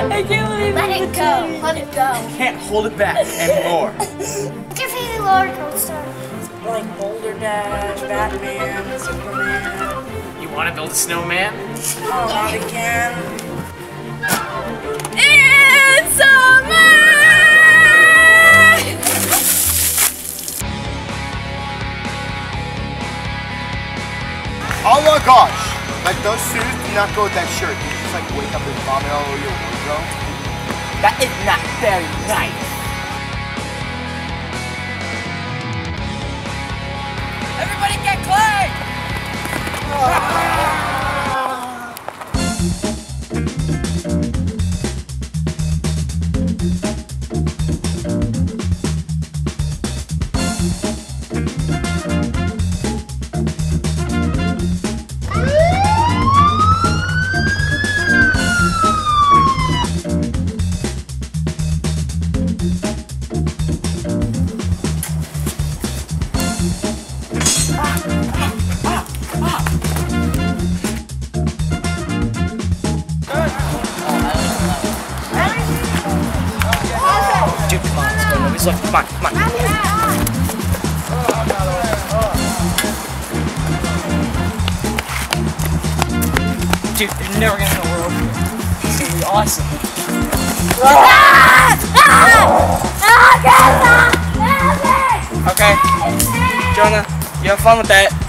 I can't believe Let it go. Let it go. Can't hold it back anymore. What's your favorite roller coaster? like Boulder Dash, Batman, Superman. You want to build a snowman? Oh, not again. It's summer! Oh my gosh! Like those suits do not go with that shirt. You just like wake up and vomit all over your wardrobe. That is not very nice. Everybody get Clay! Dude, come on, let's go. Nobody's looking. Come on, come on. Dude, they're never gonna know we're over here. This is gonna be awesome. Okay, Jonah, you have fun with that.